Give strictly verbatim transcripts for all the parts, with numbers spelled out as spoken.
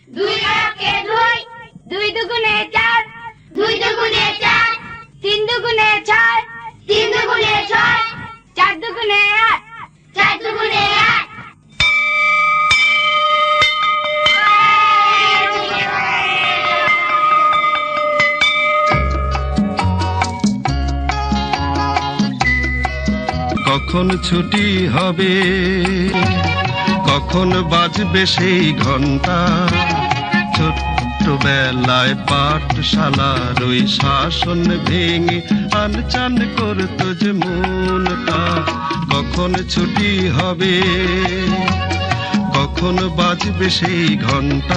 দুই একে দুই, দুই দুগুণে চার, দুই দুগুণে চার, তিন দুগুণে ছয়, তিন দুগুণে ছয়, চার দুগুণে আট, চার দুগুণে আট। কখন ছুটি হবে, কখন বাজবে সেই ঘন্টা, ছোট্টবেলায় পাঠশালার ওই শাসন ভেঙে আনচান করতো যে মনটা। কখন ছুটি হবে, কখন বাজবে সেই ঘন্টা,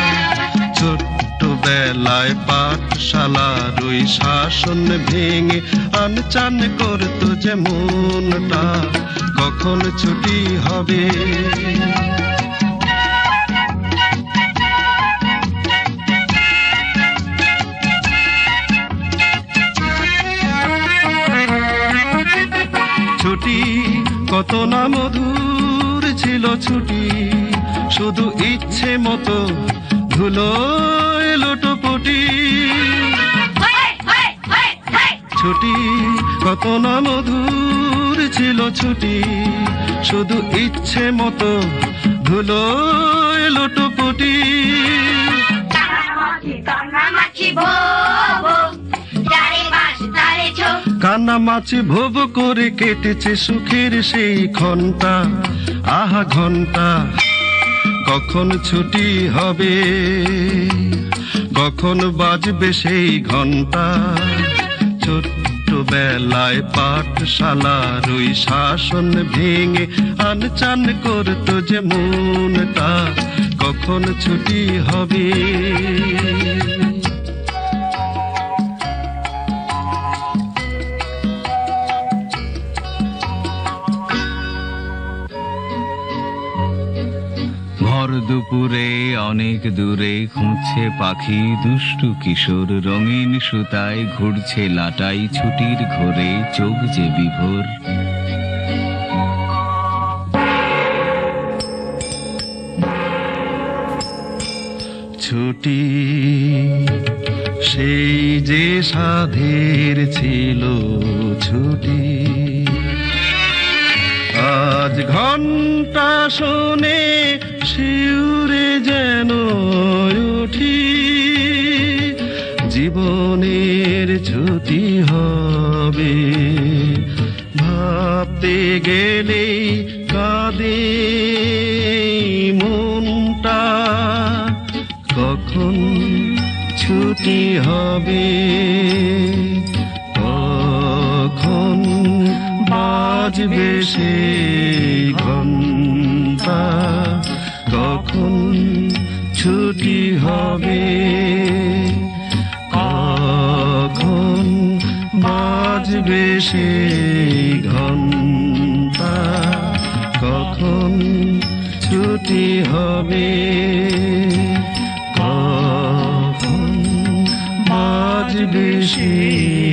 ছোট্টবেলায় পাঠশালার ওই শাসন ভেঙে আনচান করতো যে মনটা। কখন ছুটি হবে। ছুটি কত না মধুর ছিল ছুটি, শুধু ইচ্ছে মতো ধুলো লোটোপটি। ছুটি কত না মধুর ছিল ছুটি, শুধু ইচ্ছে মতো ধুলো লোটোপটি। কান্না মাছি ভোব করে কেটেছে সুখের সেই ঘন্টা, আহা ঘন্টা। কখন ছুটি হবে, কখন বাজবে সেই ঘন্টা, ছোট্টবেলায় পাঠশালার ওই শাসন ভেঙে আনচান করতো যে মনটা। কখন ছুটি হবে। ভর দুপুরে অনেক দূরে খুঁজছে পাখি দুষ্টু কিশোর, রঙিন সুতায় ঘুরছে লাটাই ছুটির ঘোরে, চোখ যে বিভোর। ছুটি সেই যে সাধের ছিল ছুটি, আজ ঘন্টা শোনে শিউরে যেন উঠি। জীবনের ছুটি হবে, ভাবতে গেলে কাঁদে মনটা। কখন ছুটি হবে, কখন বাজবে সেই ঘন্টা, কখন ছুটি হবে, কখন বাজবে সেই ঘন্টা, কখন ছুটি হবে, কখন বাজবে সেই